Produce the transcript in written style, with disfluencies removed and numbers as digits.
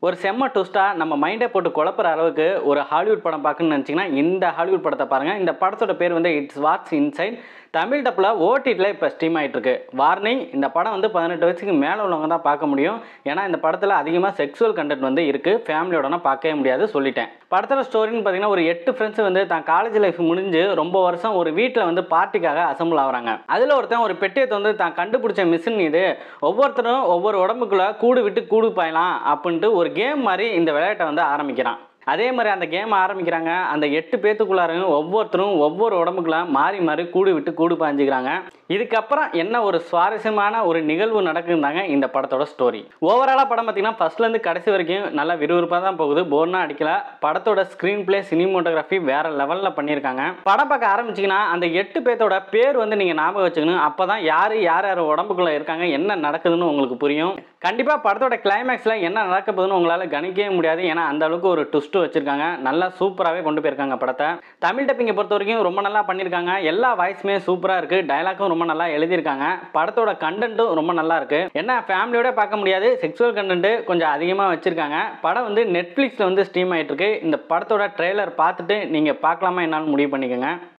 ஒரு செம்ம ட்விஸ்ட்டாக நம்ம மைண்டை போட்டு குழப்புற அளவுக்கு ஒரு ஹாலிவுட் படம் பார்க்கணும்னு நினச்சிங்கன்னா இந்த ஹாலிவுட் படத்தை பாருங்கள். இந்த படத்தோட பேர் வந்து இட்ஸ் வாட்ஸ் இன்சைட். தமிழ் டப்பில் ஓடிடியில் இப்போ ஸ்ட்ரீம் ஆகிட்டு இருக்கு. வார்னிங், இந்த படம் வந்து 18 வயசுக்கு மேலே உள்ளவங்க தான் பார்க்க முடியும். ஏன்னா இந்த படத்தில் அதிகமாக செக்ஸுவல் கண்டென்ட் வந்து இருக்குது. ஃபேமிலியோடனா பார்க்கவே முடியாது சொல்லிட்டேன். படத்தோட ஸ்டோரின்னு பார்த்தீங்கன்னா, ஒரு 8 ஃப்ரெண்ட்ஸ் வந்து தான் காலேஜ் லைஃப் முடிஞ்சு ரொம்ப வருஷம் ஒரு வீட்டில் வந்து பார்ட்டிக்காக அசம்பிள் ஆகுறாங்க. அதில் ஒருத்தன் ஒரு பெட்டியை வந்து தான் கண்டுபிடிச்ச மிஷின் இது ஒவ்வொருத்தரும் ஒவ்வொரு உடம்புக்குள்ள கூடு விட்டு கூடு பாயலாம் அப்படின்ட்டு ஒரு கேம் மாதிரி இந்த விளையாட்டை வந்து ஆரம்பிக்கிறான். அதே மாதிரி அந்த கேம் ஆரம்பிக்கிறாங்க. அந்த 8 பேத்துக்குள்ளாரையும் ஒவ்வொருத்தரும் ஒவ்வொரு உடம்புக்குள்ள மாறி மாறி கூடு விட்டு கூடு பாஞ்சிக்கிறாங்க. இதுக்கப்புறம் என்ன ஒரு சுவாரஸ்யமான ஒரு நிகழ்வு நடக்குதுதாங்க இந்த படத்தோட ஸ்டோரி. ஓவராலாக படம் பார்த்தீங்கன்னா ஃபர்ஸ்ட்லேருந்து கடைசி வரைக்கும் நல்லா விறுவிறுப்பாக தான் போகுது. போர்னா அடிக்கல. படத்தோட ஸ்க்ரீன் பிளே, சினிமோட்டோகிராஃபி வேற லெவலில் பண்ணியிருக்காங்க. படம் பார்க்க ஆரம்பிச்சிங்கன்னா அந்த 8 பேர்த்தோட பேர் வந்து நீங்கள் ஞாபகம் வச்சுக்கணும். அப்போ தான் யார் யார் உடம்புக்குள்ளே இருக்காங்க, என்ன நடக்குதுன்னு உங்களுக்கு புரியும். கண்டிப்பாக படத்தோட கிளைமேக்ஸில் என்ன நடக்க போகுதுன்னு உங்களால் கணிக்கவே முடியாது. ஏன்னா அந்த அளவுக்கு ஒரு ட்விஸ்ட் வச்சிருக்காங்க. நல்லா சூப்பராகவே கொண்டு போயிருக்காங்க படத்தை. தமிழ் டப்பிங்கை பொறுத்த வரைக்கும் ரொம்ப நல்லா பண்ணியிருக்காங்க. எல்லா வாய்ஸுமே சூப்பராக இருக்குது. டைலாக்கும் ரொம்ப நல்லா எழுதியிருக்காங்க. படத்தோட கண்டென்ட்டும் ரொம்ப நல்லா இருக்கு. என்ன ஃபேமிலியோட பார்க்க முடியாது, செக்ஸுவல் கண்டென்ட் கொஞ்சம் அதிகமாக வச்சிருக்காங்க. படம் வந்து நெட்ஃப்ளிக்ஸில் வந்து ஸ்ட்ரீம் ஆகிட்டு இருக்கு. இந்த படத்தோட ட்ரெய்லர் பார்த்துட்டு நீங்கள் பார்க்கலாமா என்னாலும் முடிவு பண்ணிக்கோங்க.